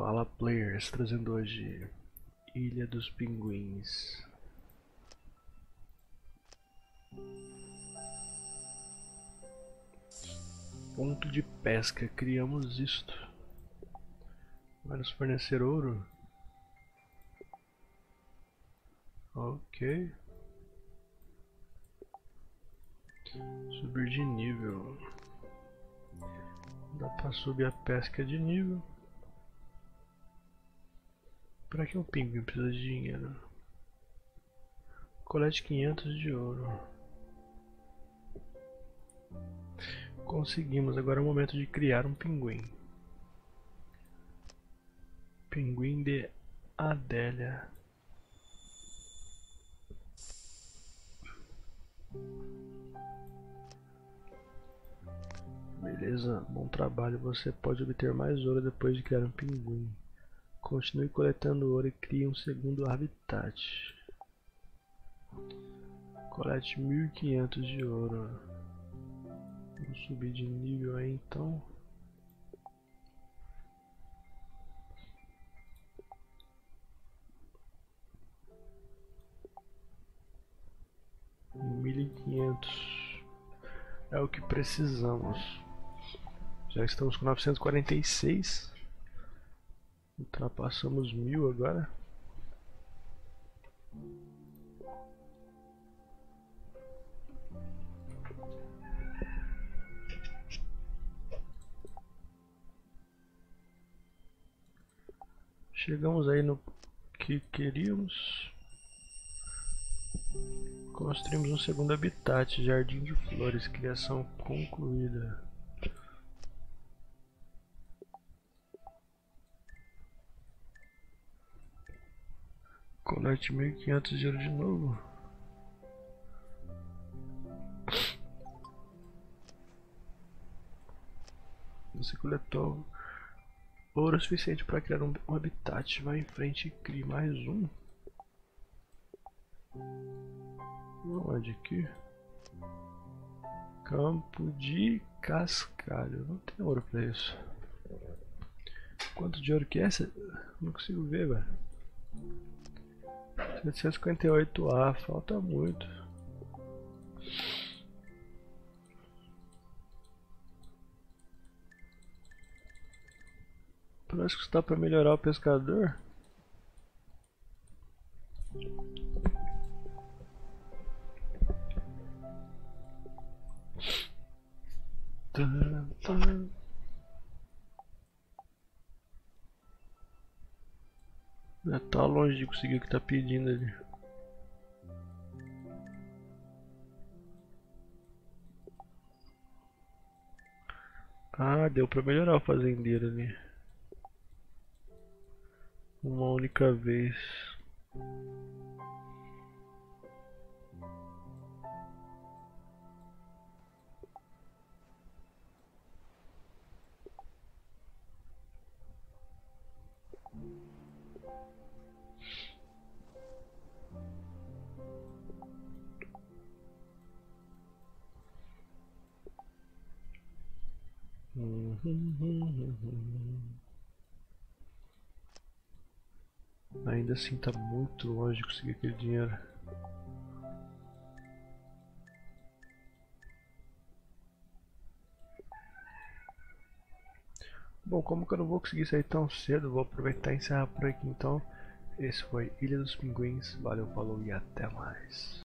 Fala players, trazendo hoje Ilha dos Pinguins. Ponto de pesca, criamos isto. Vai nos fornecer ouro? Ok. Subir de nível. Dá pra subir a pesca de nível. Pra que o pinguim precisa de dinheiro? Colete 500 de ouro. Conseguimos, agora é o momento de criar um pinguim. Pinguim de Adélia. Beleza, bom trabalho. Você pode obter mais ouro depois de criar um pinguim. Continue coletando ouro e crie um segundo habitat. Colete 1500 de ouro. Vamos subir de nível aí então. Em 1500 é o que precisamos. Já estamos com 946. Ultrapassamos 1000 agora. Chegamos aí no que queríamos. Construímos um segundo habitat, jardim de flores, criação concluída. Colete 1500 de ouro de novo. Você coletou ouro suficiente para criar um habitat. Vai em frente e crie mais um. Onde aqui? Campo de cascalho. Não tem ouro para isso. Quanto de ouro que é essa? Não consigo ver, velho. 758A, falta muito. Parece que está para melhorar o pescador. Já tá longe de conseguir o que tá pedindo ali. Ah, deu pra melhorar o fazendeiro ali. Uma única vez. Ainda assim tá muito longe de conseguir aquele dinheiro. Bom, como que eu não vou conseguir sair tão cedo, vou aproveitar e encerrar por aqui então. Esse foi Ilha dos Pinguins, valeu, falou e até mais.